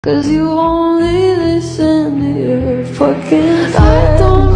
'Cause you only listen to your fucking friends. I don't